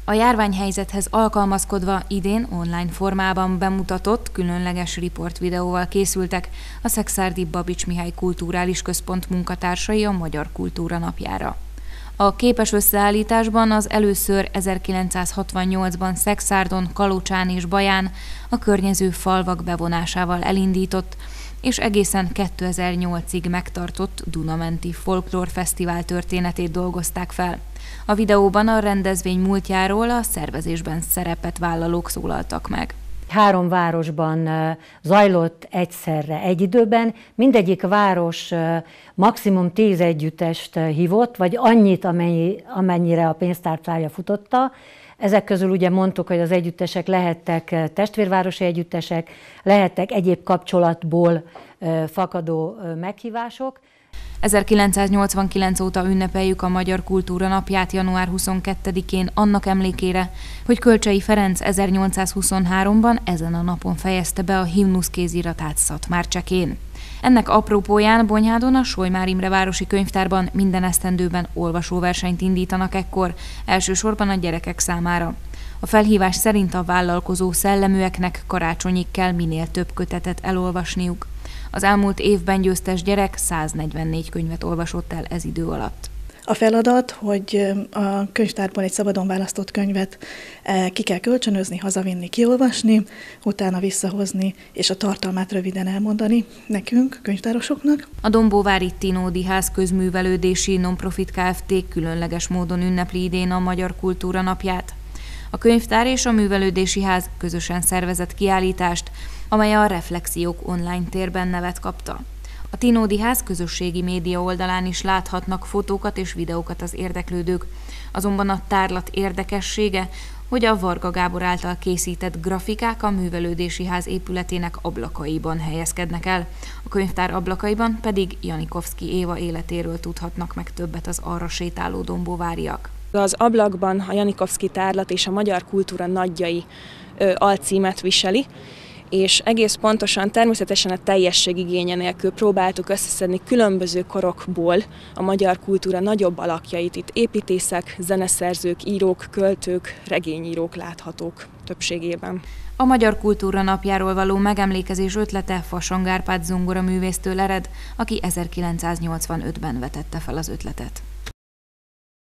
A járványhelyzethez alkalmazkodva idén online formában bemutatott, különleges riportvideóval készültek a Szekszárdi Babits Mihály Kulturális Központ munkatársai a Magyar Kultúra Napjára. A képes összeállításban az először 1968-ban Szekszárdon, Kalocsán és Baján a környező falvak bevonásával elindított, és egészen 2008-ig megtartott Dunamenti Folklórfesztivál történetét dolgozták fel. A videóban a rendezvény múltjáról a szervezésben szerepet vállalók szólaltak meg. 3 városban zajlott egyszerre, egy időben. Mindegyik város maximum 10 együttest hívott, vagy annyit, amennyire a pénztárcája futotta. Ezek közül ugye mondtuk, hogy az együttesek lehettek testvérvárosi együttesek, lehettek egyéb kapcsolatból fakadó meghívások. 1989 óta ünnepeljük a Magyar Kultúra Napját január 22-én annak emlékére, hogy Kölcsey Ferenc 1823-ban ezen a napon fejezte be a himnusz kéziratát Szatmárcsekén. Ennek apropóján Bonyhádon a Solymár Imre városi könyvtárban minden esztendőben olvasóversenyt indítanak ekkor, elsősorban a gyerekek számára. A felhívás szerint a vállalkozó szelleműeknek karácsonyig kell minél több kötetet elolvasniuk. Az elmúlt évben győztes gyerek 144 könyvet olvasott el ez idő alatt. A feladat, hogy a könyvtárból egy szabadon választott könyvet ki kell kölcsönözni, hazavinni, kiolvasni, utána visszahozni, és a tartalmát röviden elmondani nekünk, könyvtárosoknak. A Dombóvári Tinódi Ház közművelődési non-profit Kft. Különleges módon ünnepli idén a Magyar Kultúra Napját. A könyvtár és a művelődési ház közösen szervezett kiállítást, amely a Reflexiók online térben nevet kapta. A Tinódi Ház közösségi média oldalán is láthatnak fotókat és videókat az érdeklődők, azonban a tárlat érdekessége, hogy a Varga Gábor által készített grafikák a művelődési ház épületének ablakaiban helyezkednek el, a könyvtár ablakaiban pedig Janikovszky Éva életéről tudhatnak meg többet az arra sétáló dombóváriak. Az ablakban a Janikovszky tárlat és a Magyar Kultúra Nagyjai alcímet viseli, és egész pontosan, természetesen a teljesség igénye nélkül próbáltuk összeszedni különböző korokból a magyar kultúra nagyobb alakjait. Itt építészek, zeneszerzők, írók, költők, regényírók láthatók többségében. A Magyar Kultúra Napjáról való megemlékezés ötlete Fasang Árpád zongoraművésztől ered, aki 1985-ben vetette fel az ötletet.